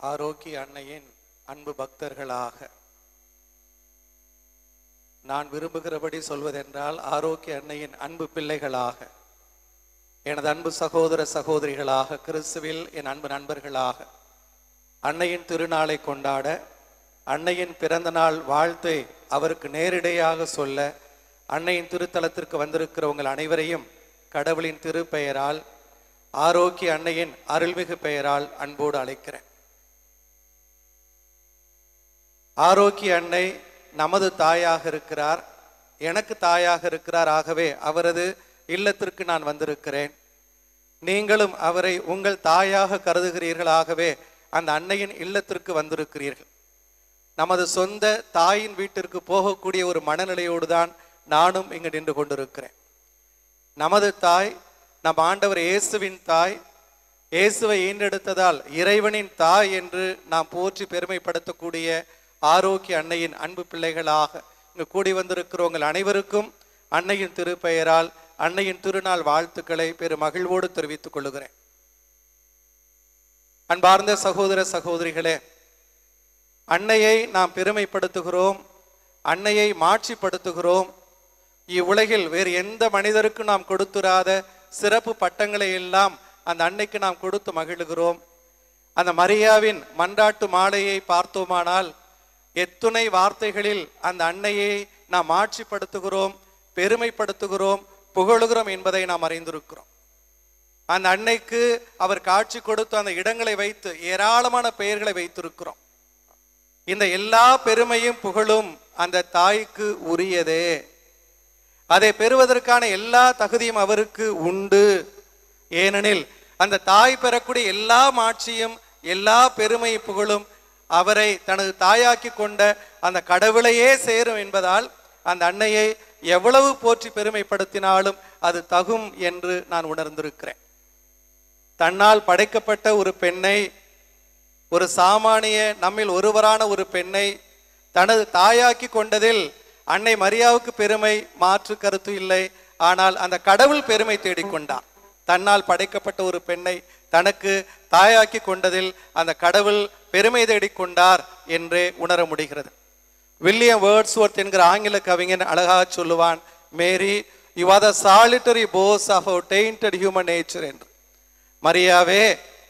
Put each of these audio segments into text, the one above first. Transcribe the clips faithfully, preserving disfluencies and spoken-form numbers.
ஆரோக்கிய அன்னையின் அன்பு பக்தர்களாக நான் விரும்புகிறபடி சொல்வதென்றால், ஆரோக்கிய அன்னையின் அன்பு பிள்ளைகளாக, எனது அன்பு சகோதர சகோதரிகளாக, கிறிஸ்துவில் என் அன்பு நண்பர்களாக, அன்னையின் திருநாளை கொண்டாட, அன்னையின் பிறந்த நாள் வாழ்த்தை அவருக்கு நேரிடையாக சொல்ல, அன்னையின் திருத்தலத்திற்கு வந்திருக்கிற உங்கள் அனைவரையும் கடவுளின் திருப்பெயரால், ஆரோக்கிய அன்னையின் அருள்மிகு பெயரால் அன்போடு அழைக்கிறேன். ஆரோக்கிய அன்னை நமது தாயாக இருக்கிறார், எனக்கு தாயாக இருக்கிறார். ஆகவே அவரது இல்லத்திற்கு நான் வந்திருக்கிறேன். நீங்களும் அவரை உங்கள் தாயாக கருதுகிறீர்கள். ஆகவே அந்த அன்னையின் இல்லத்திற்கு வந்திருக்கிறீர்கள். நமது சொந்த தாயின் வீட்டிற்கு போகக்கூடிய ஒரு மனநிலையோடு தான் நானும் இங்கு நின்று கொண்டிருக்கிறேன். நமது தாய் நம் ஆண்டவர் இயேசுவின் தாய். இயேசுவை ஈன்றெடுத்ததால் இறைவனின் தாய் என்று நாம் போற்றி பெருமைப்படுத்தக்கூடிய ஆரோக்கிய அன்னையின் அன்பு பிள்ளைகளாக இங்கு கூடி வந்திருக்கிறவங்கள் அனைவருக்கும் அன்னையின் திருப்பெயரால் அன்னையின் திருநாள் வாழ்த்துக்களை பெரு மகிழ்வோடு தெரிவித்துக் கொள்கிறேன். அன்பார்ந்த சகோதர சகோதரிகளே, அன்னையை நாம் பெருமைப்படுத்துகிறோம், அன்னையை மாட்சிப்படுத்துகிறோம். இவ்வுலகில் வேறு எந்த மனிதருக்கும் நாம் கொடுத்துராத சிறப்பு பட்டங்களை எல்லாம் அந்த அன்னைக்கு நாம் கொடுத்து மகிழ்கிறோம். அந்த மரியாவின் மன்றாட்டு மாலையை பார்த்தோமானால் எத்துணை வார்த்தைகளில் அந்த அன்னையை நாம் ஆட்சிப்படுத்துகிறோம், பெருமைப்படுத்துகிறோம், புகழுகிறோம் என்பதை நாம் அறிந்திருக்கிறோம். அந்த அன்னைக்கு அவர் காட்சி கொடுத்து அந்த இடங்களை வைத்து ஏராளமான பெயர்களை வைத்திருக்கிறோம். இந்த எல்லா பெருமையும் புகழும் அந்த தாய்க்கு உரியதே. அதை பெறுவதற்கான எல்லா தகுதியும் அவருக்கு உண்டு. ஏனெனில் அந்த தாய் பெறக்கூடிய எல்லா மாட்சியும் எல்லா பெருமை புகழும் அவரை தனது தாயாக்கி கொண்ட அந்த கடவுளையே சேரும் என்பதால் அந்த அன்னையை எவ்வளவு போற்றி பெருமைப்படுத்தினாலும் அது தகும் என்று நான் உணர்ந்திருக்கிறேன். தன்னால் படைக்கப்பட்ட ஒரு பெண்ணை, ஒரு சாமானிய நம்மில் ஒருவரான ஒரு பெண்ணை தனது தாயாக்கி கொண்டதில் அன்னை மரியாவுக்கு பெருமை, மாற்று கருத்து இல்லை. ஆனால் அந்த கடவுள் பெருமை தேடிக்கொண்டார். தன்னால் படைக்கப்பட்ட ஒரு பெண்ணை தனக்கு தாயாக்கி கொண்டதில் அந்த கடவுள் பெருமை தேடிக்கொண்டார் என்றே உணர முடிகிறது. வில்லியம் வேர்ட்ஸ்வொர்த் என்கிற ஆங்கில கவிஞன் அழகாக சொல்லுவான், Mary, you are the solitary boast of our tainted human nature என்று. மரியாவே,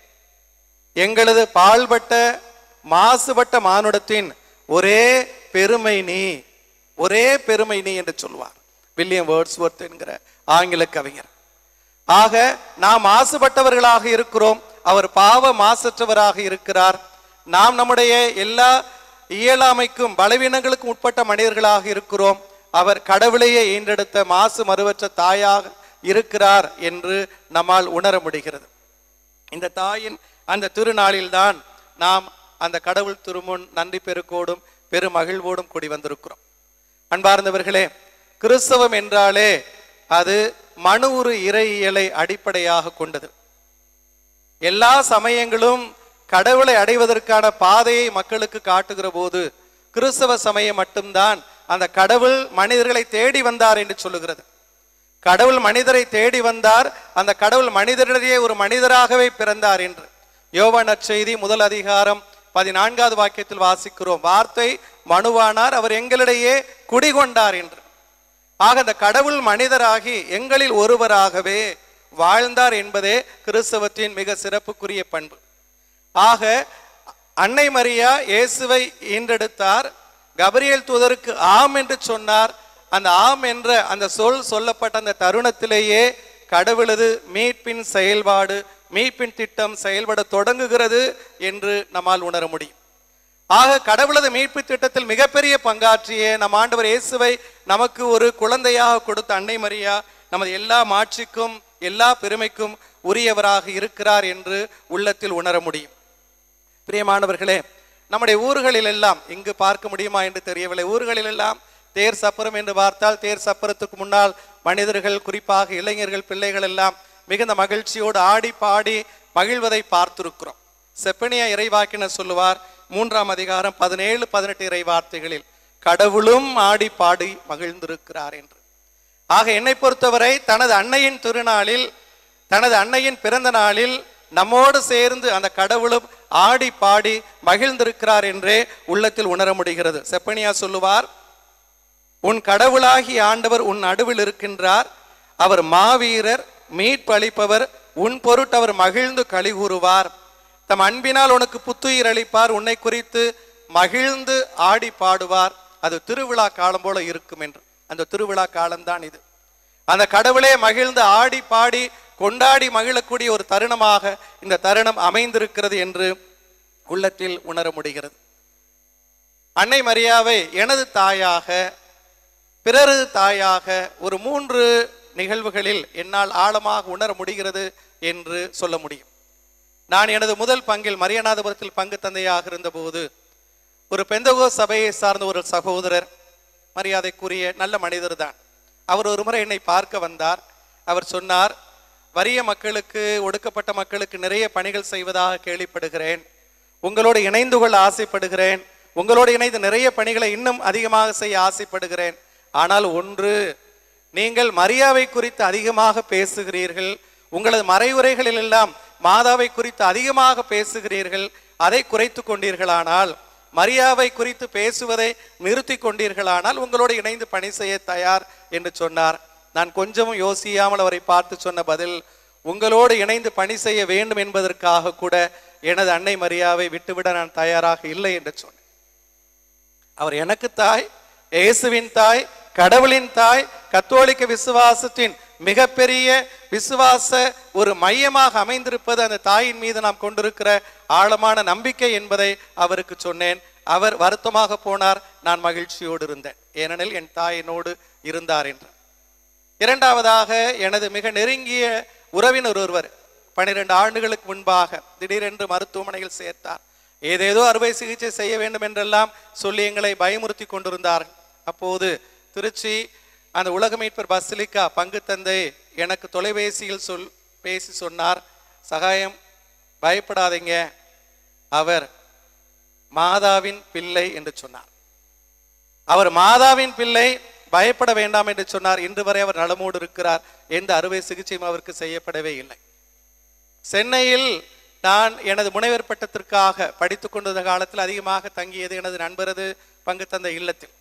எங்களது பால்பட்ட மாசுபட்ட மானுடத்தின் ஒரே பெருமை நீ, ஒரே பெருமை நீ என்று சொல்வார் வில்லியம் வேர்ட்ஸ்வொர்த் என்கிற ஆங்கில கவிஞர். ஆக நாம் மாசுபட்டவர்களாக இருக்கிறோம், அவர் பாவ மாசற்றவராக இருக்கிறார். நாம் நம்முடைய எல்லா இயலாமைக்கும் பலவீனங்களுக்கும் உட்பட்ட மனிதர்களாக இருக்கிறோம். அவர் கடவுளையே ஈன்றெடுத்த மாசு மறுவற்ற தாயாக இருக்கிறார் என்று நம்மால் உணர முடிகிறது. இந்த தாயின் அந்த திருநாளில்தான் நாம் அந்த கடவுள் திருமுன் நன்றி பெருக்கோடும் பெரு மகிழ்வோடும் கூடி வந்திருக்கிறோம். அன்பார்ந்தவர்களே, கிறிஸ்தவம் என்றாலே அது மனு உரு இறையியலை அடிப்படையாக கொண்டது. எல்லா சமயங்களும் கடவுளை அடைவதற்கான பாதையை மக்களுக்கு காட்டுகிற போது கிறிஸ்தவ சமயம் மட்டும்தான் அந்த கடவுள் மனிதர்களை தேடி வந்தார் என்று சொல்லுகிறது. கடவுள் மனிதரை தேடி வந்தார், அந்த கடவுள் மனிதரிடையே ஒரு மனிதராகவே பிறந்தார் என்று யோவான் நற்செய்தி முதல் அதிகாரம் பதினான்காவது வாக்கியத்தில் வாசிக்கிறோம். வார்த்தை மனுவானார், அவர் எங்களிடையே குடிகொண்டார் என்று. ஆக அந்த கடவுள் மனிதராகி எங்களில் ஒருவராகவே வாழ்ந்தார் என்பதே கிறிஸ்தவத்தின் மிக சிறப்புக்குரிய பண்பு. ஆக அன்னை மரியா இயேசுவை ஈன்றெடுத்தார். கபிரியேல் தூதருக்கு ஆம் என்று சொன்னார். அந்த ஆம் என்ற அந்த சொல் சொல்லப்பட்ட அந்த தருணத்திலேயே கடவுளது மீட்பின் செயல்பாடு, மீட்பின் திட்டம் செயல்பட தொடங்குகிறது என்று நம்மால் உணர முடியும். ஆக கடவுளது மீட்பு திட்டத்தில் மிகப்பெரிய பங்காற்றிய நம் ஆண்டவர் இயேசுவை நமக்கு ஒரு குழந்தையாக கொடுத்த அன்னை மரியா நமது எல்லா மாட்சிக்கும் எல்லா பெருமைக்கும் உரியவராக இருக்கிறார் என்று உள்ளத்தில் உணர முடியும். பிரியமானவர்களே, நம்முடைய ஊர்களில் எல்லாம், இங்கு பார்க்க முடியுமா என்று தெரியவில்லை, ஊர்களில் எல்லாம் தேர் சப்பரம் என்று பார்த்தால் தேர் சப்பரத்துக்கு முன்னால் மனிதர்கள், குறிப்பாக இளைஞர்கள், பிள்ளைகள் எல்லாம் மிகுந்த மகிழ்ச்சியோடு ஆடி பாடி மகிழ்வதை பார்த்திருக்கிறோம். செப்பனியா இறைவாக்கினர் சொல்லுவார், மூன்றாம் அதிகாரம் பதினேழு பதினெட்டு இறை வார்த்தைகளில், கடவுளும் ஆடி பாடி மகிழ்ந்திருக்கிறார் என்று. ஆக என்னை பொறுத்தவரை தனது அன்னையின் திருநாளில், தனது அன்னையின் பிறந்த நாளில் நம்மோடு சேர்ந்து அந்த கடவுளும் ஆடி பாடி மகிழ்ந்திருக்கிறார் என்றே உள்ளத்தில் உணர முடிகிறது. செப்பனியா சொல்லுவார், உன் கடவுளாகி ஆண்டவர் உன் நடுவில் இருக்கின்றார், அவர் மாவீரர், மீட்பளிப்பவர், உன் பொருட்டு அவர் மகிழ்ந்து களி கூறுவார், தம் அன்பினால் உனக்கு புத்துயிர் அளிப்பார், உன்னை குறித்து மகிழ்ந்து ஆடி பாடுவார். அது திருவிழா காலம் போல இருக்கும் என்று. அந்த திருவிழா காலம்தான் இது. அந்த கடவுளே மகிழ்ந்து ஆடி பாடி கொண்டாடி மகிழக்கூடிய ஒரு தருணமாக இந்த தருணம் அமைந்திருக்கிறது என்று உள்ளத்தில் உணர முடிகிறது. அன்னை மரியாவை எனது தாயாக, பிறரது தாயாக ஒரு மூன்று நிகழ்வுகளில் என்னால் ஆழமாக உணர முடிகிறது என்று சொல்ல முடியும். நான் எனது முதல் பங்கில் மரியநாதபுரத்தில் பங்கு தந்தையாக இருந்த போது ஒரு பெந்தகோ சபையை சார்ந்த ஒரு சகோதரர், மரியாதைக்குரிய நல்ல மனிதர் தான், அவர் ஒரு முறை என்னை பார்க்க வந்தார். அவர் சொன்னார், வறிய மக்களுக்கு, ஒடுக்கப்பட்ட மக்களுக்கு நிறைய பணிகள் செய்வதாக கேள்விப்படுகிறேன், உங்களோடு இணைந்து கொள்ள ஆசைப்படுகிறேன், உங்களோடு இணைந்து நிறைய பணிகளை இன்னும் அதிகமாக செய்ய ஆசைப்படுகிறேன். ஆனால் ஒன்று, நீங்கள் மரியாவை குறித்து அதிகமாக பேசுகிறீர்கள், உங்களது மறைவுரைகளில் எல்லாம் மாதாவை குறித்து அதிகமாக பேசுகிறீர்கள், அதை குறைத்து கொண்டீர்களானால், மரியாவை குறித்து பேசுவதை நிறுத்தி கொண்டீர்களானால் உங்களோடு இணைந்து பணி செய்ய தயார் என்று சொன்னார். நான் கொஞ்சமும் யோசியாமல் அவரை பார்த்து சொன்ன பதில், உங்களோடு இணைந்து பணி செய்ய வேண்டும் என்பதற்காக கூட எனது அன்னை மரியாவை விட்டுவிட நான் தயாராக இல்லை என்று சொன்னேன். அவர் எனக்கு தாய், இயேசுவின் தாய், கடவுளின் தாய், கத்தோலிக்க விசுவாசத்தின் மிகப்பெரிய விசுவாச ஒரு மையமாக அமைந்திருப்பது அந்த தாயின் மீது நாம் கொண்டிருக்கிற ஆழமான நம்பிக்கை என்பதை அவருக்கு சொன்னேன். அவர் வருத்தமாக போனார், நான் மகிழ்ச்சியோடு இருந்தேன், ஏனெனில் என் தாயினோடு இருந்தார் என்று. இரண்டாவதாக, எனது மிக நெருங்கிய உறவினர் ஒருவர் பனிரெண்டு ஆண்டுகளுக்கு முன்பாக திடீரென்று மருத்துவமனையில் சேர்த்தார். ஏதேதோ அறுவை சிகிச்சை செய்ய வேண்டும் என்றெல்லாம் சொல்லி எங்களை பயமுறுத்தி கொண்டிருந்தார்கள். அப்போது திருச்சி அந்த உலக மீட்பர் பசிலிக்கா பங்கு தந்தை எனக்கு தொலைபேசியில் சொல் பேசி சொன்னார், சகாயம், பயப்படாதீங்க, அவர் மாதாவின் பிள்ளை என்று சொன்னார். அவர் மாதாவின் பிள்ளை, பயப்பட வேண்டாம் என்று சொன்னார். இன்று வரை அவர் நலமோடு இருக்கிறார், எந்த அறுவை சிகிச்சையும் அவருக்கு செய்யப்படவே இல்லை. சென்னையில் நான் எனது முனைவர் பட்டத்திற்காக படித்துக் கொண்டிருந்த காலத்தில் அதிகமாக தங்கியது எனது நண்பரது பங்கு தந்தை இல்லத்தில்.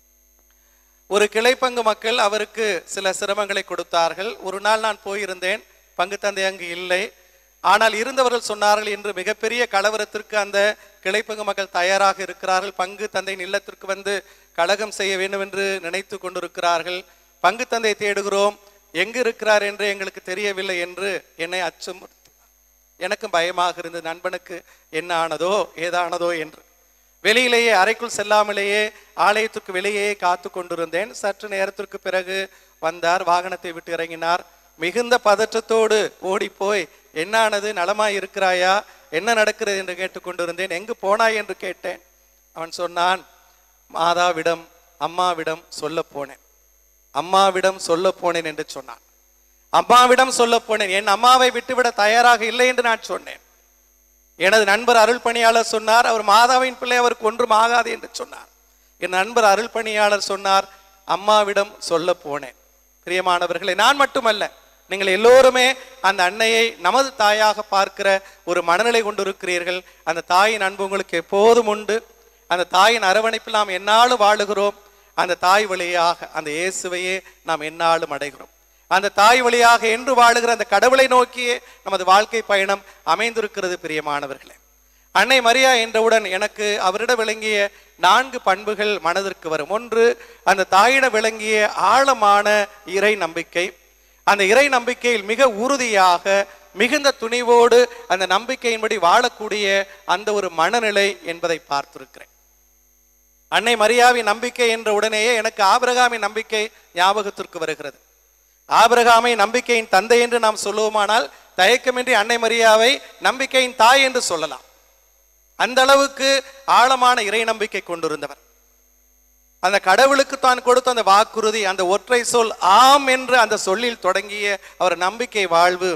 ஒரு கிளைப்பங்கு மக்கள் அவருக்கு சில சிரமங்களை கொடுத்தார்கள். ஒரு நாள் நான் போயிருந்தேன், பங்கு தந்தை அங்கு இல்லை. ஆனால் இருந்தவர்கள் சொன்னார்கள், இன்று மிகப்பெரிய கலவரத்திற்கு அந்த கிளைப்பங்கு மக்கள் தயாராக இருக்கிறார்கள், பங்கு தந்தையின் இல்லத்திற்கு வந்து கலகம் செய்ய வேண்டும் என்று நினைத்து கொண்டிருக்கிறார்கள், பங்கு தந்தை தேடுகிறோம், எங்கு இருக்கிறார் என்று எங்களுக்கு தெரியவில்லை என்று என்னை அச்சுறுத்தி, எனக்கும் பயமாக இருந்தது, நண்பனுக்கு என்ன ஆனதோ ஏதானதோ என்று. வெளியிலேயே அறைக்குள் செல்லாமலேயே ஆலயத்துக்கு வெளியே காத்து கொண்டிருந்தேன். சற்று நேரத்திற்கு பிறகு வந்தார், வாகனத்தை விட்டு இறங்கினார். மிகுந்த பதற்றத்தோடு ஓடி போய், என்ன ஆனது, நலமாய் இருக்கிறாயா, என்ன நடக்கிறது என்று கேட்டுக்கொண்டிருந்தேன். எங்கு போனாய் என்று கேட்டேன். அவன் சொன்னான், மாதாவிடம் அம்மாவிடம் சொல்ல போனேன், அம்மாவிடம் சொல்ல போனேன் என்று சொன்னான். அம்மாவிடம் சொல்ல போனேன், என் அம்மாவை விட்டுவிட தயாராக இல்லை என்று நான் சொன்னேன். எனது நண்பர் அருள் பணியாளர் சொன்னார், அவர் மாதாவின் பிள்ளை, அவருக்கு ஒன்றும் ஆகாது என்று சொன்னார். என் நண்பர் அருள் பணியாளர் சொன்னார், அம்மாவிடம் சொல்ல போனேன். பிரியமானவர்களே, நான் மட்டுமல்ல, நீங்கள் எல்லோருமே அந்த அன்னையை நமது தாயாக பார்க்கிற ஒரு மனநிலை கொண்டிருக்கிறீர்கள். அந்த தாயின் அன்பு உங்களுக்கு எப்போதும் உண்டு. அந்த தாயின் அரவணைப்பில் நாம் எந்நாளும் வாழுகிறோம். அந்த தாய் வழியாக அந்த இயேசுவையே நாம் எந்நாளும் அடைகிறோம். அந்த தாய் வழியாக என்று வாழுகிற அந்த கடவுளை நோக்கியே நமது வாழ்க்கை பயணம் அமைந்திருக்கிறது. பிரியமானவர்களே, அன்னை மரியா என்றவுடன் எனக்கு அவரிடம் விளங்கிய நான்கு பண்புகள் மனதிற்கு வரும். ஒன்று, அந்த தாயிடம் விளங்கிய ஆழமான இறை நம்பிக்கை. அந்த இறை நம்பிக்கையில் மிக உறுதியாக மிகுந்த துணிவோடு அந்த நம்பிக்கையின்படி வாழக்கூடிய அந்த ஒரு மனநிலை என்பதை பார்த்திருக்கிறேன். அன்னை மரியாவின் நம்பிக்கை என்ற உடனேயே எனக்கு ஆபிரகாமின் நம்பிக்கை ஞாபகத்திற்கு வருகிறது. ஆபிரகாமை நம்பிக்கையின் தந்தை என்று நாம் சொல்லுவோமானால் தயக்கமின்றி அன்னை மரியாவை நம்பிக்கையின் தாய் என்று சொல்லலாம். அந்த அளவுக்கு ஆழமான இறை நம்பிக்கை கொண்டிருந்தவர். அந்த கடவுளுக்கு தான் கொடுத்த அந்த வாக்குறுதி, அந்த ஒற்றை சொல் ஆம் என்று அந்த சொல்லில் தொடங்கிய அவர் நம்பிக்கை வாழ்வு,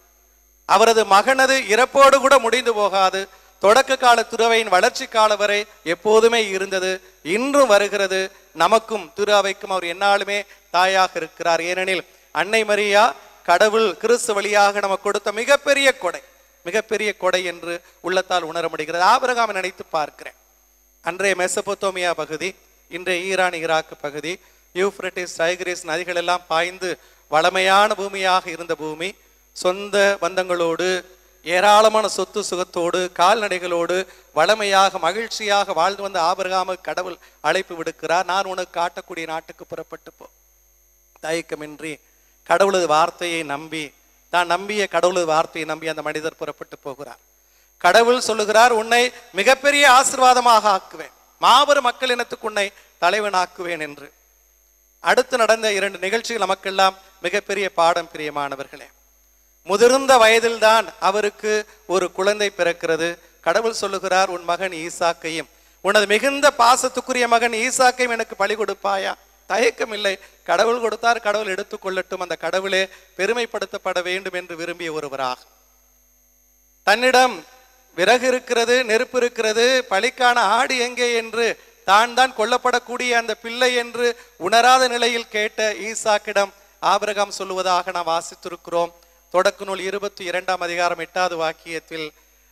அவரது மகனது இறப்போடு கூட முடிந்து போகாது. தொடக்க கால துறவையின் வளர்ச்சி கால வரை எப்போதுமே இருந்தது, இன்றும் வருகிறது. நமக்கும் திரு அவைக்கும் அவர் எந்நாளுமே தாயாக இருக்கிறார். ஏனெனில் அன்னை மரியா கடவுள் கிறிஸ்து வழியாக நமக்கு கொடுத்த மிகப்பெரிய கொடை. மிகப்பெரிய கொடை என்று உள்ளத்தால் உணர முடிகிறது. ஆபிரகாமை நினைத்து பார்க்கிறேன். அன்றைய மெசபொத்தோமியா பகுதி, இன்றைய ஈரான் ஈராக்கு பகுதி, யூப்ரட்டிஸ் டைகிரிஸ் நதிகள் எல்லாம் பாய்ந்து வளமையான பூமியாக இருந்த பூமி, சொந்த பந்தங்களோடு ஏராளமான சொத்து சுகத்தோடு கால்நடைகளோடு வளமையாக மகிழ்ச்சியாக வாழ்ந்து வந்த ஆபிரகாமுக்கு கடவுள் அழைப்பு விடுக்கிறார். நான் உனக்கு காட்டக்கூடிய நாட்டுக்கு புறப்பட்டு போ. தயக்கமின்றி கடவுளது வார்த்தையை நம்பி, தான் நம்பிய கடவுளது வார்த்தையை நம்பி அந்த மனிதர் புறப்பட்டு போகிறார். கடவுள் சொல்லுகிறார், உன்னை மிகப்பெரிய ஆசீர்வாதமாக ஆக்குவேன், மாபெரும் மக்கள் இனத்துக்கு உன்னை தலைவனாக்குவேன் என்று. அடுத்து நடந்த இரண்டு நிகழ்ச்சிகள் நமக்கெல்லாம் மிகப்பெரிய பாடம். பிரியமானவர்களே, முதிர்ந்த வயதில்தான் அவருக்கு ஒரு குழந்தை பிறக்கிறது. கடவுள் சொல்லுகிறார், உன் மகன் ஈசாக்கையும், உனது மிகுந்த பாசத்துக்குரிய மகன் ஈசாக்கையும் எனக்கு பலி கொடுப்பாயா? தயக்கம் இல்லை, கடவுள் கொடுத்தார், கடவுள் எடுத்துக்கொள்ளட்டும், அந்த கடவுளே பெருமைப்படுத்தப்பட வேண்டும் என்று விரும்பிய ஒருவராக, தன்னிடம் விறகு இருக்கிறது, நெருப்பு இருக்கிறது, பலிக்கான ஆடு எங்கே என்று தான் தான் கொல்லப்படக்கூடிய அந்த பிள்ளை என்று உணராத நிலையில் கேட்ட ஈசாக்கிடம் ஆபிரகாம் சொல்லுவதாக நாம் வாசித்திருக்கிறோம். தொடக்க நூல் இருபத்தி இரண்டாம் அதிகாரம் எட்டாவது வாக்கியத்தில்,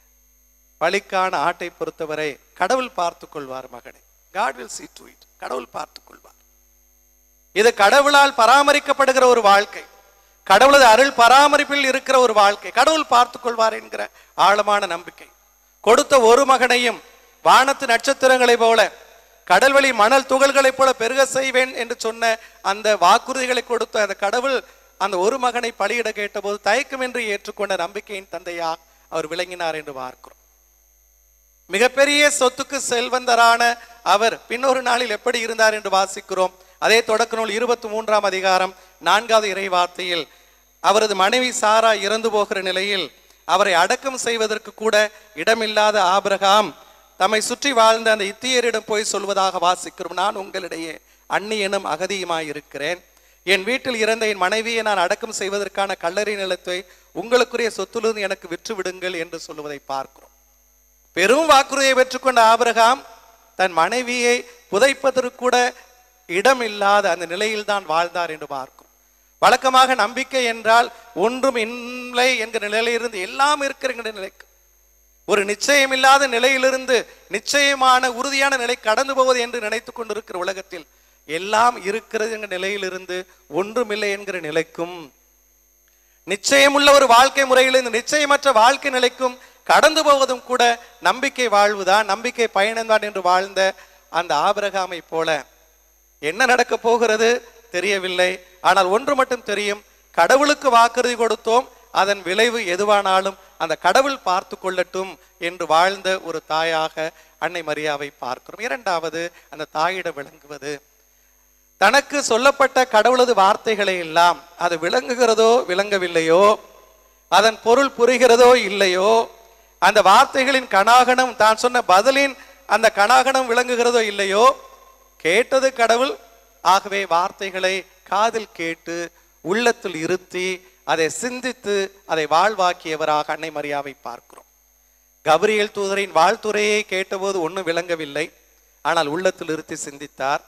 பலிக்கான ஆட்டை பொறுத்தவரை கடவுள் பார்த்து கொள்வார் மகனே, God will see to it, கடவுள் பார்த்து கொள்வார். இது கடவுளால் பராமரிக்கப்படுகிற ஒரு வாழ்க்கை, கடவுளது அருள் பராமரிப்பில் இருக்கிற ஒரு வாழ்க்கை, கடவுள் பார்த்து கொள்வார் என்கிற ஆழமான நம்பிக்கை. கொடுத்த ஒரு மகனையும் வானத்து நட்சத்திரங்களை போல, கடல்வழி மணல் துகள்களை போல பெருக செய்வேன் என்று சொன்ன அந்த வாக்குறுதிகளை கொடுத்த அந்த கடவுள் அந்த ஒரு மகனை பலியிட கேட்டபோது தயக்கமின்றி ஏற்றுக்கொண்ட நம்பிக்கையின் தந்தையா அவர் விளங்கினார் என்று பார்க்கிறோம். மிகப்பெரிய சொத்துக்கு செல்வந்தரான அவர் பின்னொரு நாளில் எப்படி இருந்தார் என்று வாசிக்கிறோம். அதே தொடக்க நூல் இருபத்தி மூன்றாம் அதிகாரம் நான்காவது இறை வார்த்தையில், அவரது மனைவி சாரா இறந்து போகிற நிலையில் அவரை அடக்கம் செய்வதற்கு கூட இடமில்லாத ஆபிரகாம் தம்மை சுற்றி வாழ்ந்த அந்த இத்தியரிடம் போய் சொல்வதாக வாசிக்கிறோம். நான் உங்களிடையே அந்நியனும் அகதியுமாயிருக்கிறேன், என் வீட்டில் இறந்த என் மனைவியை நான் அடக்கம் செய்வதற்கான கல்லறை நிலத்தை உங்களுக்குரிய சொத்துலிருந்து எனக்கு விற்று விடுங்கள் என்று சொல்லுவதை பார்க்கிறோம். பெரும் வாக்குறுதியை பெற்றுக்கொண்ட ஆபிரகாம் தன் மனைவியை புதைப்பதற்கு கூட இடம் இல்லாத அந்த நிலையில் தான் வாழ்ந்தார் என்று பார்க்கிறோம். வழக்கமாக நம்பிக்கை என்றால் ஒன்றும் இல்லை என்கிற நிலையிலிருந்து எல்லாம் இருக்கிற நிலைக்கு, ஒரு நிச்சயம் இல்லாத நிலையிலிருந்து நிச்சயமான உறுதியான நிலை கடந்து போவது என்று நினைத்து கொண்டிருக்கிற உலகத்தில் எல்லாம் இருக்கிறது என்கிற நிலையிலிருந்து ஒன்றுமில்லை என்கிற நிலைக்கும், நிச்சயமுள்ள ஒரு வாழ்க்கை முறையிலிருந்து நிச்சயமற்ற வாழ்க்கை நிலைக்கும் கடந்து போவதும் கூட நம்பிக்கை வாழ்வுதான், நம்பிக்கை பயணம்தான் என்று வாழ்ந்த அந்த ஆபிரகாமை போல என்ன நடக்க போகிறது தெரியவில்லை. ஆனால் ஒன்று மட்டும் தெரியும், கடவுளுக்கு வாக்குறுதி கொடுத்தோம், அதன் விளைவு எதுவானாலும் அந்த கடவுள் பார்த்து கொள்ளட்டும் என்று வாழ்ந்த ஒரு தாயாக அன்னை மரியாவை பார்க்கிறோம். இரண்டாவது, அந்த தாயிடம் விளங்குவது, தனக்கு சொல்லப்பட்ட கடவுளது வார்த்தைகளை எல்லாம் அது விளங்குகிறதோ விளங்கவில்லையோ, அதன் பொருள் புரிகிறதோ இல்லையோ, அந்த வார்த்தைகளின் கணாகணம் தான் சொன்ன பதிலின் அந்த கணாகணம் விளங்குகிறதோ இல்லையோ, கேட்டது கடவுள், ஆகவே வார்த்தைகளை காதில் கேட்டு உள்ளத்தில் இருத்தி அதை சிந்தித்து அதை வாழ்வாக்கியவராக அன்னை மரியாவை பார்க்கிறோம். கபிரியேல் தூதரின் வாழ்த்துறையை கேட்டபோது ஒன்றும் விளங்கவில்லை, ஆனால் உள்ளத்தில் இருத்தி சிந்தித்தார்.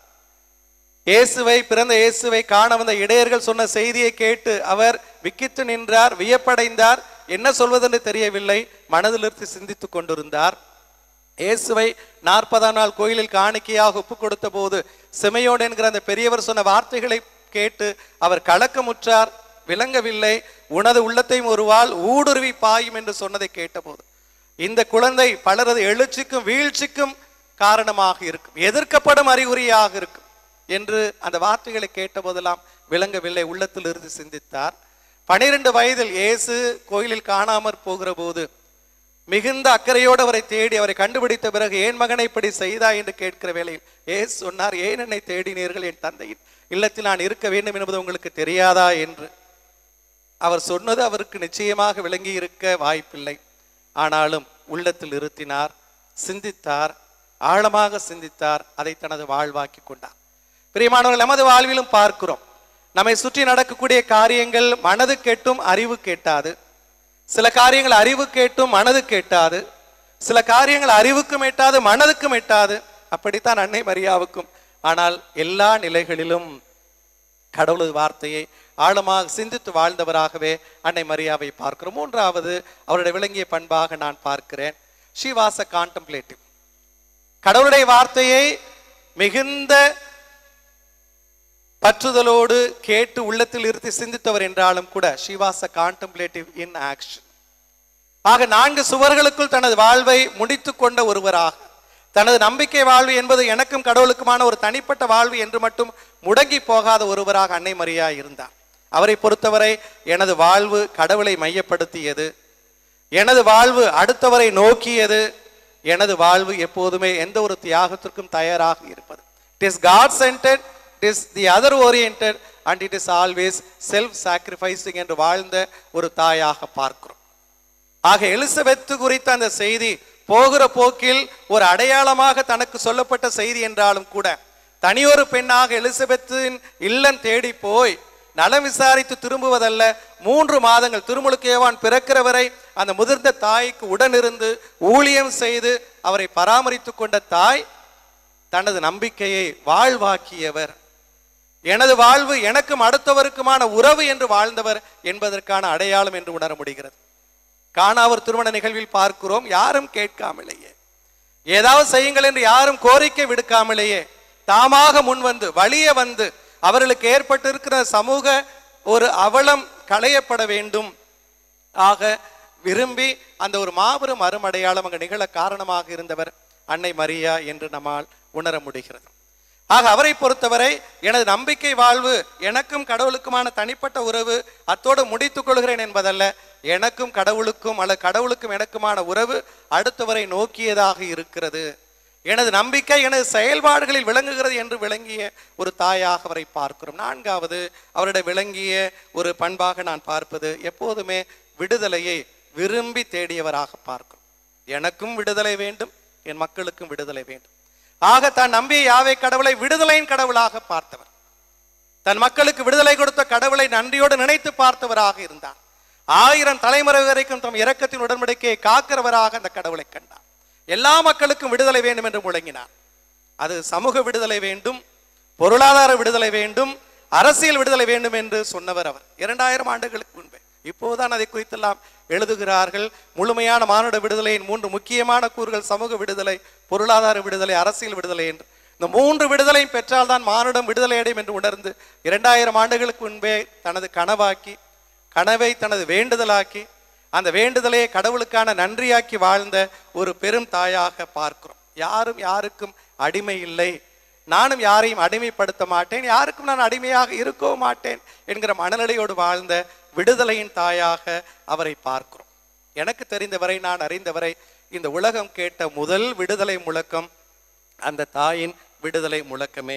இயேசுவை பிறந்த இயேசுவை காண வந்த இடையர்கள் சொன்ன செய்தியை கேட்டு அவர் விக்கித்து நின்றார், வியப்படைந்தார், என்ன சொல்வதென்று தெரியவில்லை, மனதில் இருத்தி சிந்தித்துக் கொண்டிருந்தார். இயேசுவை நாற்பதாம் நாள் கோயிலில் காணிக்கையாக ஒப்பு கொடுத்த போது சிமையோன் என்கிற அந்த பெரியவர் சொன்ன வார்த்தைகளை கேட்டு அவர் கலக்கமுற்றார், விளங்கவில்லை. உனது உள்ளத்தையும் ஒருவாள் ஊடுருவி பாயும் என்று சொன்னதை கேட்டபோது இந்த குழந்தை பலரது எழுச்சிக்கும் வீழ்ச்சிக்கும் காரணமாக இருக்கும், எதிர்க்கப்படும் அறிகுறியாக இருக்கும் என்று அந்த வார்த்தைகளை கேட்ட போதெல்லாம் விளங்கவில்லை, உள்ளத்தில் இருந்து சிந்தித்தார். பனிரெண்டு வயதில் இயேசு கோயிலில் காணாமற் போகிற போது மிகுந்த அக்கறையோடு அவரை தேடி அவரை கண்டுபிடித்த பிறகு, ஏன் மகனை இப்படி செய்தா என்று கேட்கிற வேளையில் இயேசு சொன்னார், ஏன் என்னை தேடினீர்கள்? என் தந்தையின் இல்லத்தில் நான் இருக்க வேண்டும் என்பது உங்களுக்கு தெரியாதா என்று. அவர் சொன்னது அவருக்கு நிச்சயமாக விளங்கி இருக்க வாய்ப்பில்லை, ஆனாலும் உள்ளத்தில் இருத்தினார், சிந்தித்தார், ஆழமாக சிந்தித்தார், அதை தனது வாழ்வாக்கி கொண்டார். பிரியமானவர்கள், நமது வாழ்விலும் பார்க்கிறோம், நம்மை சுற்றி நடக்கக்கூடிய காரியங்கள் மனது கேட்டும் அறிவு கேட்டாது, சில காரியங்கள் அறிவு கேட்டும் மனது கேட்டாது, சில காரியங்கள் அறிவுக்கும் எட்டாது மனதுக்கும் எட்டாது. அப்படித்தான் அன்னை மரியாவுக்கும். ஆனால் எல்லா நிலைகளிலும் கடவுளது வார்த்தையை ஆழமாக சிந்தித்து வாழ்ந்தவராகவே அன்னை மரியாவை பார்க்கிறோம். மூன்றாவது அவருடைய விளங்கிய பண்பாக நான் பார்க்கிறேன், she was a contemplative. கடவுளுடைய வார்த்தையை மிகுந்த பற்றுதலோடு கேட்டு உள்ளத்தில் இருத்தி சிந்தித்தவர் என்றாலும் கூட she was a contemplative in action. ஆக நான்கு சுவர்களுக்குள் தனது வாழ்வை முடித்து கொண்ட ஒருவராக, தனது நம்பிக்கை வாழ்வு என்பது எனக்கும் கடவுளுக்குமான ஒரு தனிப்பட்ட வாழ்வு என்று மட்டும் முடங்கி போகாத ஒருவராக அன்னை மரியா இருந்தார். அவரை பொறுத்தவரை எனது வாழ்வு கடவுளை மையப்படுத்தியது, எனது வாழ்வு அடுத்தவரை நோக்கியது, எனது வாழ்வு எப்போதுமே எந்த ஒரு தியாகத்திற்கும் தயாராக இருப்பது. It is God centered, it is the other oriented and it is always self sacrificing என்று வாழ்ந்த ஒரு தாயாக பார்க்கிறோம். ஆக எலிசபெத்து குறித்த அந்த செய்தி போகிற போக்கில் ஒரு அடையாளமாக தனக்கு சொல்லப்பட்ட செய்தி என்றாலும் கூட, தனியொரு பெண்ணாக எலிசபெத்தின் இல்லம் தேடி போய் நலம் விசாரித்து திரும்புவதல்ல, மூன்று மாதங்கள் திருமுழுக்கு யோவான் பிறக்கிற வரை அந்த முதிர்ந்த தாய்க்கு உடனிருந்து ஊழியம் செய்து அவரை பராமரித்து கொண்ட தாய் தனது நம்பிக்கையை வாழ்வாக்கியவர். எனது வாழ்வு எனக்கும் அடுத்தவருக்குமான உறவு என்று வாழ்ந்தவர் என்பதற்கான அடையாளம் என்று உணர முடிகிறது. கானாவூர் திருமண நிகழ்வில் பார்க்கிறோம், யாரும் கேட்காமலேயே, ஏதாவது செய்யுங்கள் என்று யாரும் கோரிக்கை விடுக்காமலேயே தாமாக முன் வந்து வலிய வந்து அவர்களுக்கு ஏற்பட்டிருக்கிற சமூக ஒரு அவலம் களையப்பட வேண்டும் ஆக விரும்பி அந்த ஒரு மாபெரும் அருமடையாளம் அங்கு நிகழ காரணமாக இருந்தவர் அன்னை மரியா என்று நம்மால் உணர முடிகிறது. ஆக அவரை பொறுத்தவரை எனது நம்பிக்கை வாழ்வு எனக்கும் கடவுளுக்குமான தனிப்பட்ட உறவு அத்தோடு முடித்துக் கொள்கிறேன் என்பதல்ல, எனக்கும் கடவுளுக்கும் அல்லது கடவுளுக்கும் எனக்குமான உறவு அடுத்தவரை நோக்கியதாக இருக்கிறது. எனது நம்பிக்கை எனது செயல்பாடுகளில் விளங்குகிறது என்று விளங்கிய ஒரு தாயாக அவரை பார்க்கிறோம். நான்காவது அவருடைய விளங்கிய ஒரு பண்பாக நான் பார்ப்பது, எப்போதுமே விடுதலையை விரும்பி தேடியவராக பார்க்கிறோம். எனக்கும் விடுதலை வேண்டும், என் மக்களுக்கும் விடுதலை வேண்டும். ஆக தான் நம்பிய யாவே கடவுளை விடுதலையின் கடவுளாக பார்த்தவர், தன் மக்களுக்கு விடுதலை கொடுத்த கடவுளை நன்றியோடு நினைத்து பார்த்தவராக இருந்தார். ஆயிரம் தலைமுறை வரைக்கும் தம் இரக்கத்தின் உடன்படிக்கையை காக்கிறவராக அந்த கடவுளை கண்டார். எல்லா மக்களுக்கும் விடுதலை வேண்டும் என்று முழங்கினார். அது சமூக விடுதலை வேண்டும், பொருளாதார விடுதலை வேண்டும், அரசியல் விடுதலை வேண்டும் என்று சொன்னவர் அவர் இரண்டாயிரம் ஆண்டுகளுக்கு முன்பே. இப்போதுதான் அதை குறித்தெல்லாம் எழுதுகிறார்கள். முழுமையான மானுட விடுதலையின் மூன்று முக்கியமான கூறுகள் சமூக விடுதலை, பொருளாதார விடுதலை, அரசியல் விடுதலை என்று. இந்த மூன்று விடுதலையும் பெற்றால்தான் மானுடம் விடுதலை அடையும் என்று உணர்ந்து இரண்டாயிரம் ஆண்டுகளுக்கு முன்பே தனது கனவாக்கி, கனவை தனது வேண்டுதலாக்கி, அந்த வேண்டுதலையை கடவுளுக்கான நன்றியாக்கி வாழ்ந்த ஒரு பெரும் தாயாக பார்க்கிறோம். யாரும் யாருக்கும் அடிமை இல்லை, நானும் யாரையும் அடிமைப்படுத்த மாட்டேன், யாருக்கும் நான் அடிமையாக இருக்கவும் மாட்டேன் என்கிற மனநிலையோடு வாழ்ந்த விடுதலையின் தாயாக அவரை பார்க்கிறோம். எனக்கு தெரிந்தவரை, நான் அறிந்தவரை, இந்த உலகம் கேட்ட முதல் விடுதலை முழக்கம் அந்த தாயின் விடுதலை முழக்கமே.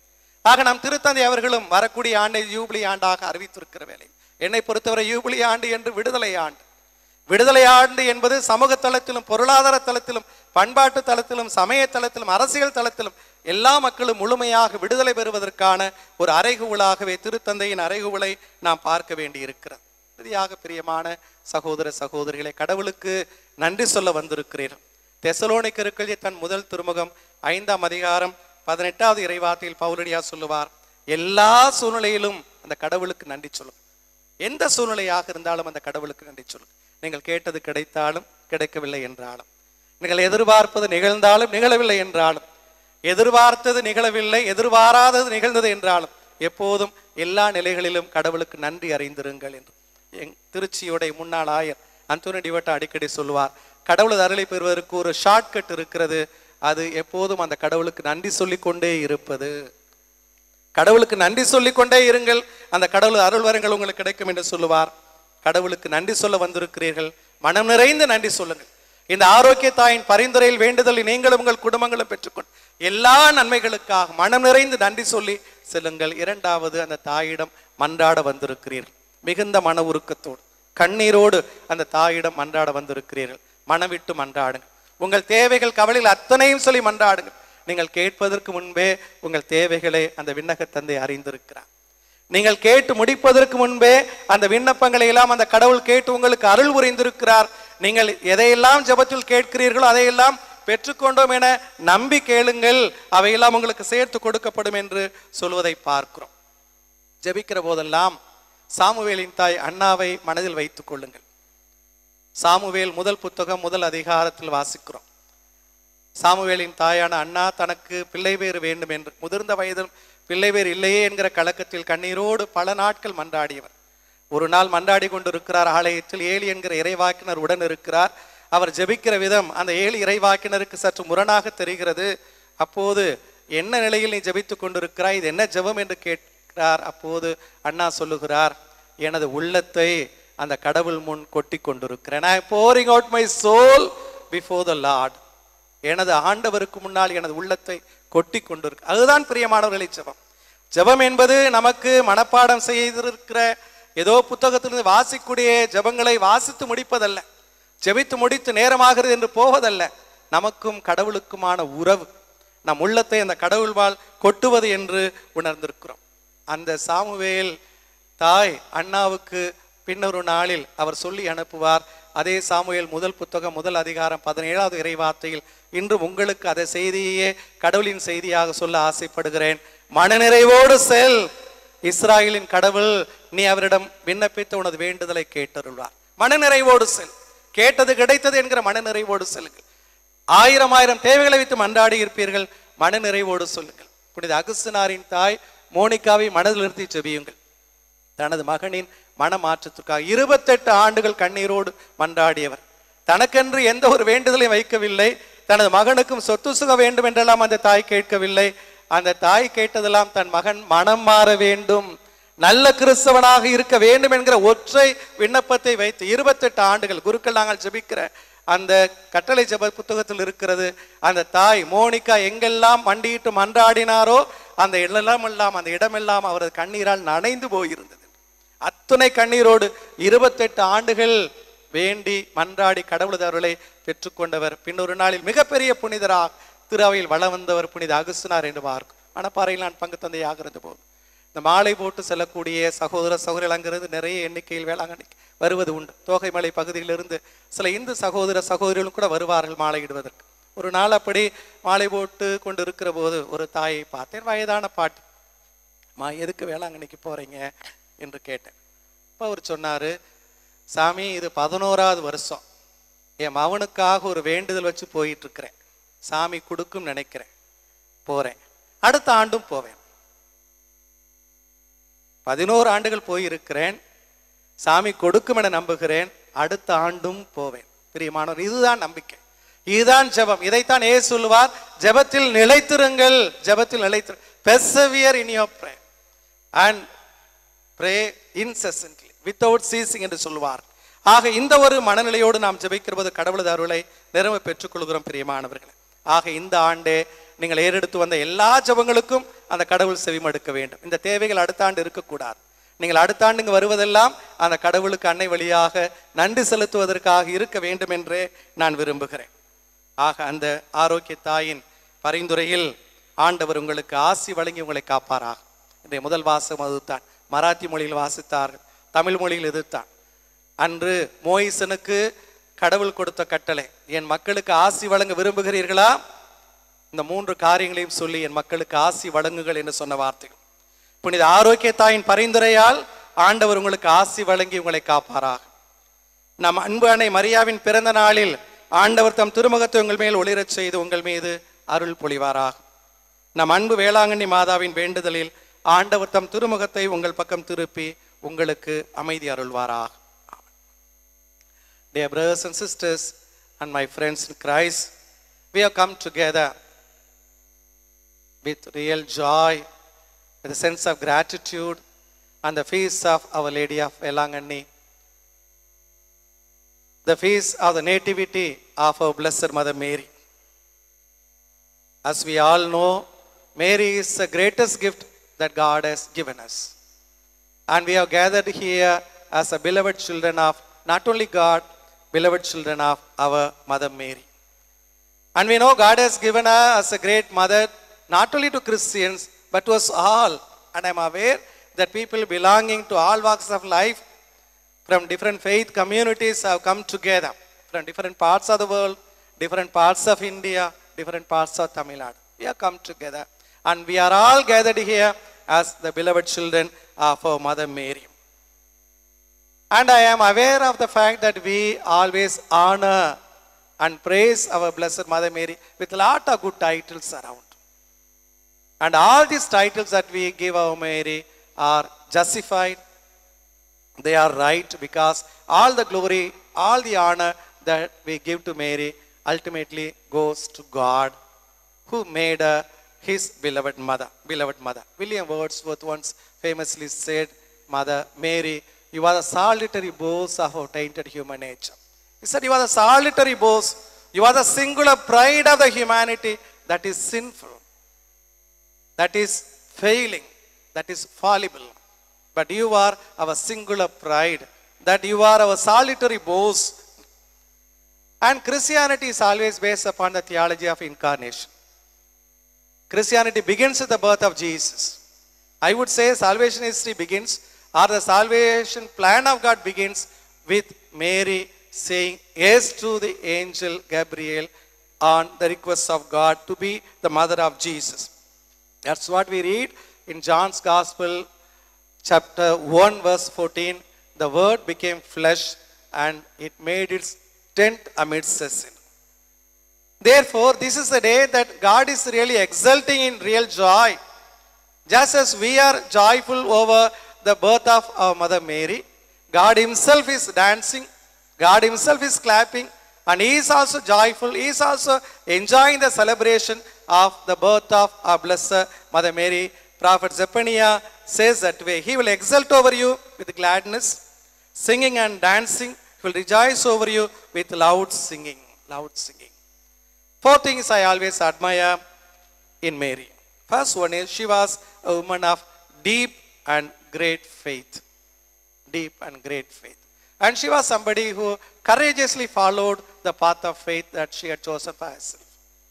ஆக நாம் திருத்தந்தை அவர்களும் வரக்கூடிய ஆண்டை யூபிலி ஆண்டாக அறிவித்திருக்கிற வேலை, என்னை பொறுத்தவரை யூபிலி ஆண்டு என்று விடுதலை ஆண்டு. விடுதலை ஆண்டு என்பது சமூக தளத்திலும், பொருளாதார தளத்திலும், பண்பாட்டு தளத்திலும், சமய தளத்திலும், அரசியல் தளத்திலும் எல்லா மக்களும் முழுமையாக விடுதலை பெறுவதற்கான ஒரு அறைகூவலாகவே திருத்தந்தையின் அறைகூவலை நாம் பார்க்க வேண்டி இருக்கிறது. இறுதியாக பிரியமான சகோதர சகோதரிகளை, கடவுளுக்கு நன்றி சொல்ல வந்திருக்கிறீர்கள். தெசலோனிக்கருக்கு தன் முதல் திருமுகம் ஐந்தாம் அதிகாரம் பதினெட்டாவது இறைவார்த்தையில் பவுலடியா சொல்லுவார், எல்லா சூழ்நிலையிலும் அந்த கடவுளுக்கு நன்றி சொல்லுங்க. எந்த சூழ்நிலையாக இருந்தாலும் அந்த கடவுளுக்கு நன்றி சொல்லுங்க. நீங்கள் கேட்டது கிடைத்தாலும் கிடைக்கவில்லை என்றாலும், நீங்கள் எதிர்பார்ப்பது நிகழ்ந்தாலும் நிகழவில்லை என்றாலும், எதிர்பார்த்தது நிகழவில்லை, எதிர்பாராதது நிகழ்ந்தது என்றாலும், எப்போதும் எல்லா நிலைகளிலும் கடவுளுக்கு நன்றி அறிந்திருங்கள் என்று எங் திருச்சியுடைய முன்னாள் ஆயர் அந்தோனி டிவட்டா அடிக்கடி சொல்லுவார். கடவுளது அருளை பெறுவதற்கு ஒரு ஷார்ட்கட் இருக்கிறது, அது எப்போதும் அந்த கடவுளுக்கு நன்றி சொல்லிக் கொண்டே இருப்பது. கடவுளுக்கு நன்றி சொல்லிக் கொண்டே இருங்கள், அந்த கடவுள் அருள் வரங்கள் உங்களுக்கு கிடைக்கும் என்று சொல்லுவார். கடவுளுக்கு நன்றி சொல்ல வந்திருக்கிறீர்கள், மனம் நிறைந்து நன்றி சொல்லுங்கள். இந்த ஆரோக்கிய தாயின் பரிந்துரையில் வேண்டுதலில் நீங்களும் உங்கள் குடும்பங்களும் பெற்றுக்கொண்டு எல்லா நன்மைகளுக்காக மனம் நிறைந்து நன்றி சொல்லி செல்லுங்கள். இரண்டாவது, அந்த தாயிடம் மன்றாட வந்திருக்கிறீர்கள். மிகுந்த மன உருக்கத்தோடு கண்ணீரோடு அந்த தாயிடம் மன்றாட வந்திருக்கிறீர்கள். மனவிட்டு மன்றாடுங்கள். உங்கள் தேவைகள் கவலைகள் அத்தனையும் சொல்லி மன்றாடுங்கள். நீங்கள் கேட்பதற்கு முன்பே உங்கள் தேவைகளை அந்த விண்ணக தந்தை அறிந்திருக்கிறார். நீங்கள் கேட்டு முடிப்பதற்கு முன்பே அந்த விண்ணப்பங்களை எல்லாம் அந்த கடவுள் கேட்டு உங்களுக்கு அருள் புரிந்திருக்கிறார். நீங்கள் எதையெல்லாம் ஜெபத்தில் கேட்கிறீர்களோ அதையெல்லாம் பெற்றுக்கொண்டோம் என நம்பி கேளுங்கள், அவையெல்லாம் உங்களுக்கு சேர்த்து கொடுக்கப்படும் என்று சொல்வதை பார்க்கிறோம். ஜெபிக்கிற போதெல்லாம் சாமுவேலின் தாய் அன்னாவை மனதில் வைத்துக் கொள்ளுங்கள். சாமுவேல் முதல் புத்தகம் முதல் அதிகாரத்தில் வாசிக்கிறோம். சாமுவேலின் தாயான அன்னா தனக்கு பிள்ளை பேறு வேண்டும் என்று, முதிர்ந்த வயதில் பிள்ளை பேர் இல்லையே என்கிற கலக்கத்தில் கண்ணீரோடு பல நாட்கள் மன்றாடியவர். ஒரு நாள் மன்றாடி கொண்டிருக்கிறார். ஆலயத்தில் ஏலி என்கிற இறைவாக்கினர் உடன் இருக்கிறார். அவர் ஜெபிக்கிற விதம் அந்த ஏழு இறைவாக்கினருக்கு சற்று முரணாக தெரிகிறது. அப்போது என்ன நிலையில் நீ ஜெபித்துக் கொண்டிருக்கிறாய், இது என்ன ஜெபம் என்று கேட்கிறார். அப்போது அண்ணா சொல்லுகிறார், எனது உள்ளத்தை அந்த கடவுள் முன் கொட்டி கொண்டிருக்கிறேன். I am pouring out my soul before the Lord. எனது ஆண்டவருக்கு முன்னால் எனது உள்ளத்தை கொட்டி கொண்டிருக்கு. அதுதான் பிரியமானவர்களை ஜெபம். ஜெபம் என்பது நமக்கு மனப்பாடம் செய்திருக்கிற ஏதோ புத்தகத்திலிருந்து வாசிக்கூடிய ஜெபங்களை வாசித்து முடிப்பதல்ல, ஜெபித்து முடித்து நேரமாகிறது என்று போவதல்ல. நமக்கும் கடவுளுக்குமான உறவு, நம் உள்ளத்தை அந்த கடவுள்வால் கொட்டுவது என்று உணர்ந்திருக்கிறோம். அந்த சாமுவேல் தாய் அண்ணாவுக்கு பின்னொரு நாளில் அவர் சொல்லி அனுப்புவார். அதே சாமுவேல் முதல் புத்தகம் முதல் அதிகாரம் பதினேழாவது இறைவார்த்தையில் இன்று உங்களுக்கு அதை செய்தியே கடவுளின் செய்தியாக சொல்ல ஆசைப்படுகிறேன். மனநிறைவோடு செல், இஸ்ராயலின் கடவுள் நீ அவரிடம் விண்ணப்பித்த உனது வேண்டுதலை கேட்டருள்வார். மனநிறைவோடு செல், கேட்டது கிடைத்தது என்கிற மனநிறைவோடு செல்லுங்கள். ஆயிரம் ஆயிரம் தேவைகளை வைத்து மன்றாடி இருப்பீர்கள், மனநிறைவோடு சொல்லுங்கள். புனித அகுஸ்தினாரின் தாய் மோனிகாவை மனதில் நிறுத்தி ஜெபியுங்கள். தனது மகனின் மனமாற்றத்திற்காக இருபத்தெட்டு ஆண்டுகள் கண்ணீரோடு மன்றாடியவர். தனக்கென்று எந்த ஒரு வேண்டுதலையும் வைக்கவில்லை. தனது மகனுக்கும் சொத்து சுக வேண்டும் என்றெல்லாம் அந்த தாய் கேட்கவில்லை. அந்த தாய் கேட்டதெல்லாம் தன் மகன் மனம் மாற வேண்டும், நல்ல கிறிஸ்தவனாக இருக்க வேண்டும் என்கிற ஒற்றை விண்ணப்பத்தை வைத்து இருபத்தெட்டு ஆண்டுகள் குருக்கள் நாங்கள் ஜெபிக்கிற அந்த கட்டளை ஜெப புத்தகத்தில் இருக்கிறது. அந்த தாய் மோனிகா எங்கெல்லாம் மண்டியிட்டு மன்றாடினாரோ அந்த இடமெல்லாம் அந்த இடமெல்லாம் அவரது கண்ணீரால் நனைந்து போயிருந்தது. அத்துணை கண்ணீரோடு இருபத்தெட்டு ஆண்டுகள் வேண்டி மன்றாடி கடவுளது அருளை பெற்றுக்கொண்டவர். பின்னொரு நாளில் மிகப்பெரிய புனிதராக திருவையில் வளம் வந்தவர் புனித அகுஸ்தினார் என்று பார்க்கும். மணப்பாறையில் நான் பங்கு தந்தையாக இருந்த போது இந்த மாலை போட்டு செல்லக்கூடிய சகோதர சகோதரர்கள் அங்கிருந்து நிறைய எண்ணிக்கையில் வேளாங்கண்ணிக்கு வருவது உண்டு. தோகைமலை பகுதியிலிருந்து சில இந்து சகோதர சகோதரிகளும் கூட வருவார்கள் மாலையிடுவதற்கு. ஒரு நாள் அப்படி மாலை போட்டு கொண்டு இருக்கிற போது ஒரு தாயை பார்த்தேன், வயதான பாட்டி. மா எதுக்கு வேளாங்கண்ணிக்கு போறீங்க என்று கேட்டேன். இப்போ அவர் சொன்னாரு, சாமி இது பதினோராவது வருஷம் என் மகனுக்காக ஒரு வேண்டுதல் வச்சு போயிட்டு இருக்கிறேன், சாமி கொடுக்கும் நினைக்கிறேன், போறேன், அடுத்த ஆண்டும் போவேன். பதினோரு ஆண்டுகள் போயிருக்கிறேன், சாமி கொடுக்கும் என நம்புகிறேன், அடுத்த ஆண்டும் போவேன். பிரியமானவர், இதுதான் நம்பிக்கை, இதுதான் ஜெபம். இதைத்தான் ஏசு சொல்லுவார், ஜெபத்தில் நிலைத்திருங்கள், ஜெபத்தில் நிலைத்திரு, persevere in your prayer and pray incessantly without ceasing என்று சொல்லுவார். ஆக இந்த ஒரு மனநிலையோடு நாம் ஜெபிக்கிறபோது கடவுளது அருளை நிரம்ப பெற்றுக்கொள்கிறோம் பிரியமானவர்களே. ஆக இந்த ஆண்டே நீங்கள் ஏறெடுத்து வந்த எல்லா ஜெபங்களுக்கும் அந்த கடவுள் செவிமடுக்க வேண்டும். இந்த தேவைகள் அடுத்த ஆண்டு இருக்கக்கூடாது. நீங்கள் அடுத்த ஆண்டு இங்கு வருவதெல்லாம் அந்த கடவுளுக்கு அன்னை வழியாக நன்றி செலுத்துவதற்காக இருக்க வேண்டும் என்றே நான் விரும்புகிறேன். ஆக அந்த ஆரோக்கிய தாயின் பரிந்துரையில் ஆண்டவர் உங்களுக்கு ஆசி வழங்கி உங்களை காப்பாராக. இன்றைய முதல் வாசகம் அதுதான். மராத்தி மொழியில் வாசித்தார்கள், தமிழ் மொழியில் எதிர்த்தான். அன்று மோயிசனுக்கு கடவுள் கொடுத்த கட்டளை, என் மக்களுக்கு ஆசி வழங்க விரும்புகிறீர்களா, இந்த மூன்று காரியங்களையும் சொல்லி என் மக்களுக்கு ஆசி வழங்குகள் என்று சொன்ன வார்த்தைகள். புனித ஆரோக்கிய தாயின் பரிந்துரையால் ஆண்டவர் உங்களுக்கு ஆசி வழங்கி உங்களை காப்பாராக. நம் அன்பு அன்னை மரியாவின் பிறந்த நாளில் ஆண்டவர் தம் திருமுகத்தை உங்கள் மேல் ஒளிரச் செய்து உங்கள் மீது அருள் பொழிவாராக. நம் அன்பு வேளாங்கண்ணி மாதாவின் வேண்டுதலில் ஆண்டவர் தம் திருமுகத்தை உங்கள் பக்கம் திருப்பி உங்களுக்கு அமைதி அருள்வாராக. Dear brothers and sisters and my friends in Christ, we have come together with real joy, with a sense of gratitude on the feast of Our Lady of Velanganni, the feast of the nativity of our Blessed Mother Mary. As we all know, Mary is the greatest gift that God has given us. And we have gathered here as a beloved children of not only God, beloved children of our Mother Mary. And we know God has given her as a great mother not only to Christians but to us all. And I am aware that people belonging to all walks of life from different faith communities have come together from different parts of the world, different parts of India, different parts of Tamil Nadu. We have come together and we are all gathered here as the beloved children of our Mother Mary. And I am aware of the fact that we always honor and praise our Blessed Mother Mary with a lot of good titles around. And all these titles that we give our Mary are justified. They are right, because all the glory, all the honor that we give to Mary ultimately goes to God, who made her his beloved mother. Beloved mother. William Wordsworth once famously said, Mother Mary, you are the solitary boast of our tainted human nature. He said, you are the solitary boast. You are the singular pride of the humanity that is sinful, that is failing, that is fallible. But you are our singular pride, that you are our solitary boast. And Christianity is always based upon the theology of incarnation. Christianity begins with the birth of Jesus. I would say salvation history begins, or the salvation plan of God begins with Mary saying yes to the angel Gabriel on the request of God to be the mother of Jesus. That's what we read in John's Gospel, chapter one, verse fourteen. The Word became flesh and it made its tent amidst us. Therefore, this is the day that God is really exulting in real joy. Just as we are joyful over the birth of our Mother Mary, God Himself is dancing, God Himself is clapping, and He is also joyful, He is also enjoying the celebration of the birth of our Blessed Mother Mary. Prophet Zephaniah says that way. He will exult over you with gladness, singing and dancing. He will rejoice over you with loud singing. Loud singing. Four things I always admire in Mary. First one is she was a woman of deep and great faith. Deep and great faith. And she was somebody who courageously followed the path of faith that she had chosen for herself.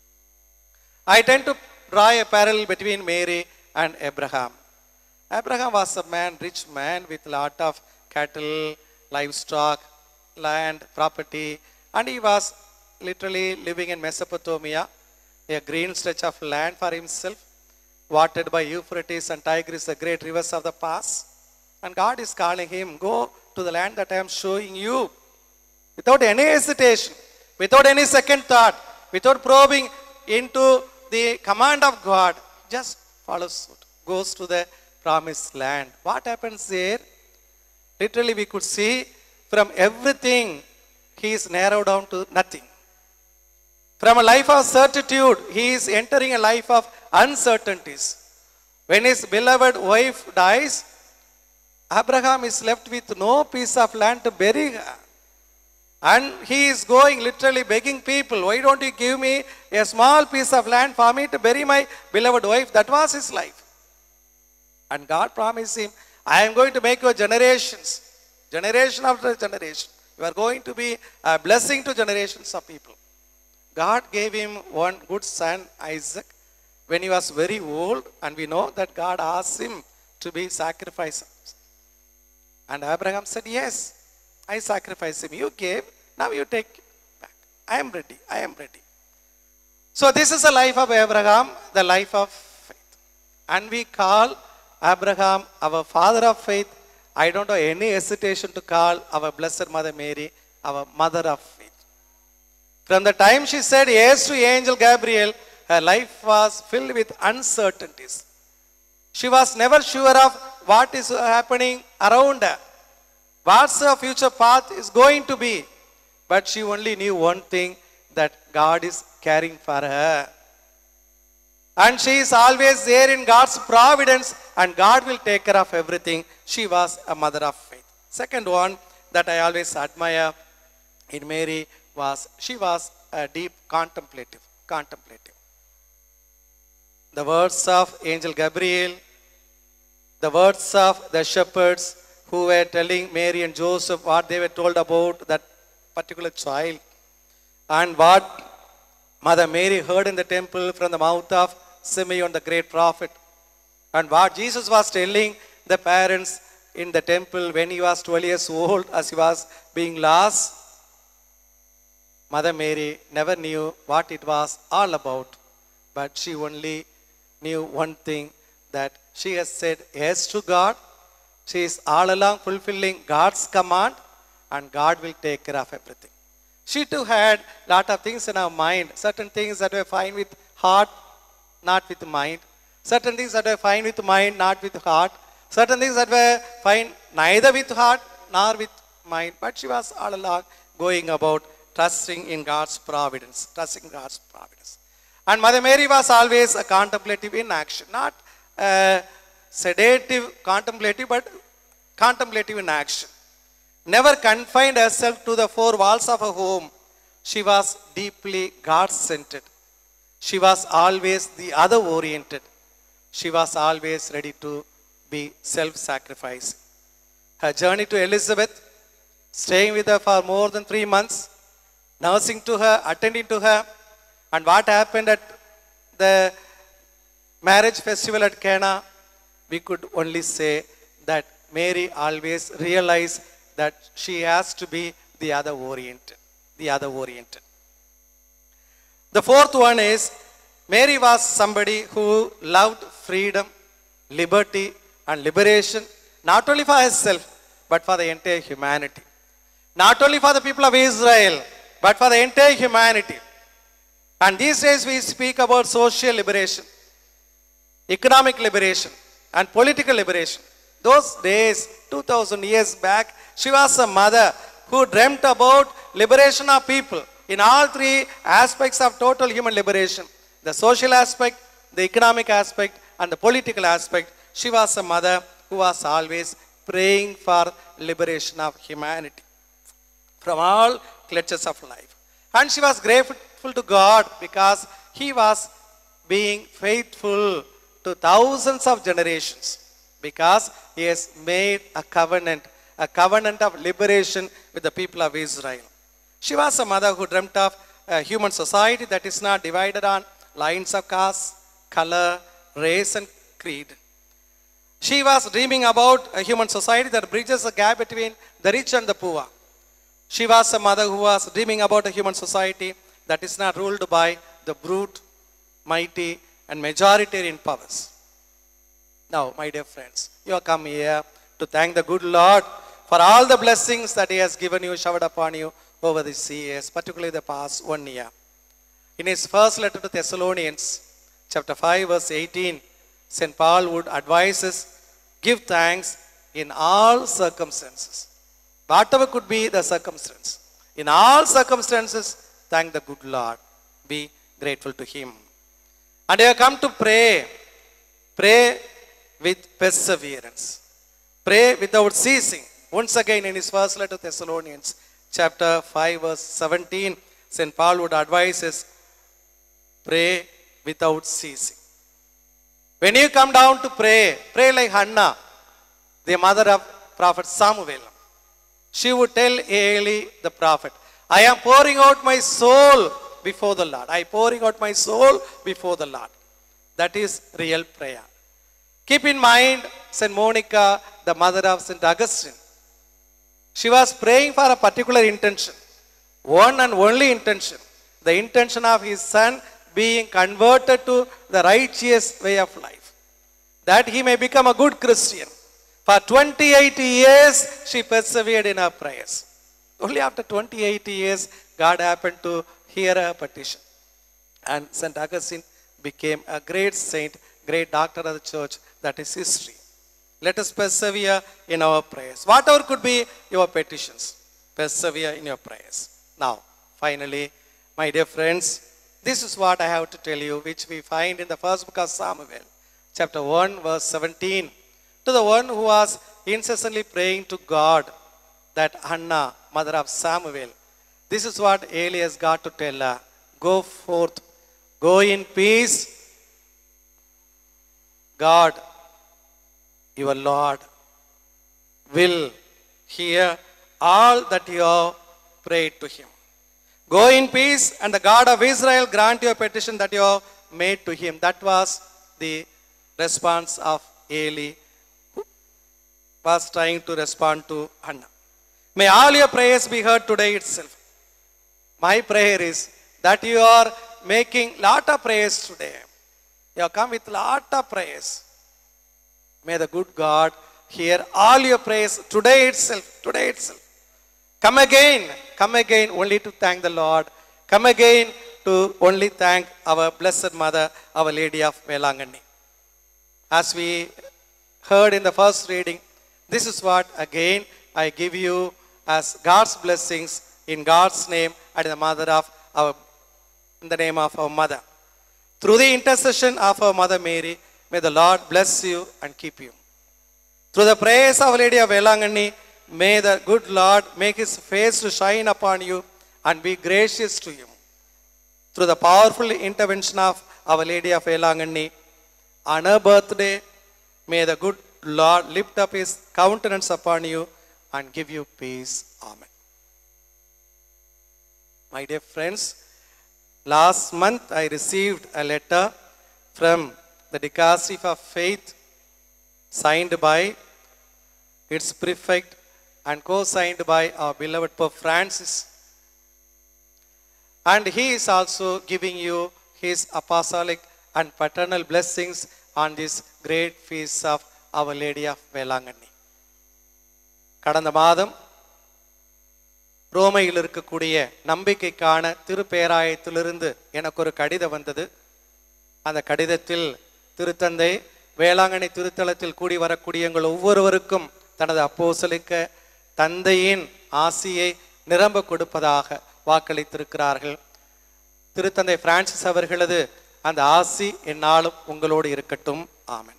I tend to draw a parallel between Mary and Abraham. Abraham was a man, rich man with a lot of cattle, livestock, land, property, and he was literally living in Mesopotamia, a green stretch of land for himself, watered by Euphrates and Tigris, the great rivers of the past. And God is calling him, go to the land that I am showing you. Without any hesitation, without any second thought, without probing into the command of God, just follows suit, goes to the promised land. What happens there? Literally we could see from everything he is narrowed down to nothing. From a life of certitude, he is entering a life of uncertainties. When his beloved wife dies, Abraham is left with no piece of land to bury her. And he is going literally begging people, why don't you give me a small piece of land for me to bury my beloved wife? That was his life. And God promised him, I am going to make your generations, generation after generation. You are going to be a blessing to generations of people. God gave him one good son, Isaac, when he was very old, and we know that God asked him to be sacrificed. And Abraham said, yes, I sacrifice him. You gave, now you take it back. I am ready, I am ready. So this is the life of Abraham, the life of faith. And we call Abraham our father of faith. I don't have any hesitation to call our Blessed Mother Mary our mother of faith. From the time she said yes to angel Gabriel, her life was filled with uncertainties. She was never sure of what is happening around her, what's her future path is going to be. But she only knew one thing, that God is caring for her. And she is always there in God's providence, and God will take care of everything. She was a mother of faith. Second one that I always admire in Mary was she was a deep contemplative. Contemplative. The words of angel Gabriel, the words of the shepherds who were telling Mary and Joseph what they were told about that particular child, and what Mother Mary heard in the temple from the mouth of Simeon, the great prophet, and what Jesus was telling the parents in the temple when he was twelve years old as he was being lost. Mother Mary never knew what it was all about, but she only knew one thing, that she has said yes to God, She is all along fulfilling God's command, and God will take care of everything. She too had lot of things in her mind, certain things that were fine with heart, not with mind. Certain things that were fine with mind, not with heart. Certain things that were fine neither with heart nor with mind. But she was all along going about trusting in God's providence, trusting God's providence. And Mother Mary was always a contemplative in action, not a sedative contemplative, but contemplative in action. Never confined herself to the four walls of her home. She was deeply God-centered. She was always the other-oriented. She was always ready to be self-sacrificing. Her journey to Elizabeth, staying with her for more than three months, nursing to her, attending to her, and what happened at the marriage festival at Cana, we could only say that Mary always realized that she has to be the other-oriented, the other-oriented. The fourth one is, Mary was somebody who loved freedom, liberty, and liberation, not only for herself, but for the entire humanity. Not only for the people of Israel, but for the entire humanity. And these days we speak about social liberation, economic liberation, and political liberation. Those days, two thousand years back, she was a mother who dreamt about liberation of people in all three aspects of total human liberation. The social aspect, the economic aspect, and the political aspect. She was a mother who was always praying for liberation of humanity from all clutches of life. And she was grateful to God because he was being faithful to thousands of generations, because he has made a covenant, a covenant of liberation with the people of Israel. She was a mother who dreamt of a human society that is not divided on lines of caste, color, race, and creed. She was dreaming about a human society that bridges the gap between the rich and the poor. She was a mother who was dreaming about a human society that is not ruled by the brute, mighty, and majoritarian powers. Now, my dear friends, you have come here to thank the good Lord for all the blessings that he has given you, showered upon you over these years, particularly the past one year. In his first letter to Thessalonians, chapter five, verse eighteen, Saint Paul would advise us, give thanks in all circumstances. Whatever could be the circumstance, in all circumstances, thank the good Lord. Be grateful to him. And you have come to pray. Pray with perseverance. Pray without ceasing. Once again, in his first letter to Thessalonians, chapter five, verse seventeen, Saint Paul would advise us, pray without ceasing. When you come down to pray, pray like Hannah, the mother of prophet Samuel. She would tell Eli the prophet, I am pouring out my soul before the Lord. I am pouring out my soul before the Lord. That is real prayer. Keep in mind Saint Monica, the mother of Saint Augustine. She was praying for a particular intention, one and only intention, the intention of his son being converted to the righteous way of life, that he may become a good Christian. For twenty-eight years, she persevered in her prayers. Only after twenty-eight years, God happened to hear her petition. And Saint Augustine became a great saint, great doctor of the church. That is history. Let us persevere in our prayers. Whatever could be your petitions, persevere in your prayers. Now, finally, my dear friends, this is what I have to tell you, which we find in the first book of Samuel, chapter one, verse seventeen. To the one who was incessantly praying to God, that Hannah, mother of Samuel, this is what Eli has got to tell her. Go forth, go in peace. God, your Lord, will hear all that you have prayed to him. Go in peace, and the God of Israel grant your petition that you have made to him. That was the response of Eli, who was trying to respond to Hannah. May all your prayers be heard today itself. My prayer is that you are making lot of prayers today. You have come with lot of prayers. May the good God hear all your praise today itself, today itself. Come again, come again only to thank the Lord. Come again to only thank our Blessed Mother, Our Lady of Velanganni. As we heard in the first reading, this is what again I give you as God's blessings in God's name and in the mother of our, in the name of our mother. Through the intercession of our Mother Mary, may the Lord bless you and keep you. Through the prayers of Our Lady of Velanganni, may the good Lord make his face to shine upon you and be gracious to you. Through the powerful intervention of Our Lady of Velanganni, on her birthday, may the good Lord lift up his countenance upon you and give you peace. Amen. My dear friends, last month I received a letter from the Dicastery of Faith, signed by its prefect and co-signed by our beloved Pope Francis. And he is also giving you his apostolic and paternal blessings on this great feast of Our Lady of Velanganni. கடந்த மாதம் ரோமையில் இருக்கக்கூடிய நம்பிக்கைக்கான திருப்பேராயத்திலிருந்து எனக்கு ஒரு கடிதம் வந்தது. அந்த கடிதத்தில் திருத்தந்தை வேளாங்கண்ணி திருத்தலத்தில் கூடி வரக்கூடிய எங்கள் ஒவ்வொருவருக்கும் தனது அப்போஸ்தலிக்க தந்தையின் ஆசியை நிரம்ப கொடுப்பதாக வாக்களித்திருக்கிறார்கள். திருத்தந்தை பிரான்சிஸ் அவர்களது அந்த ஆசி என்னாலும் உங்களோடு இருக்கட்டும். ஆமென்.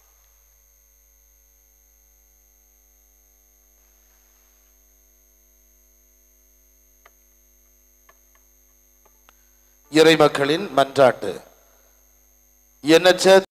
இறைமக்களின் மன்றாட்டு. எண்ணற்ற